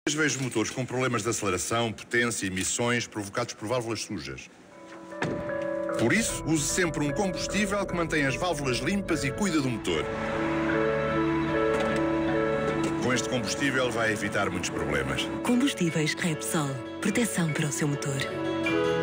Vejo motores com problemas de aceleração, potência e emissões provocados por válvulas sujas. Por isso, use sempre um combustível que mantém as válvulas limpas e cuida do motor. Com este combustível vai evitar muitos problemas. Combustíveis Repsol. Proteção para o seu motor.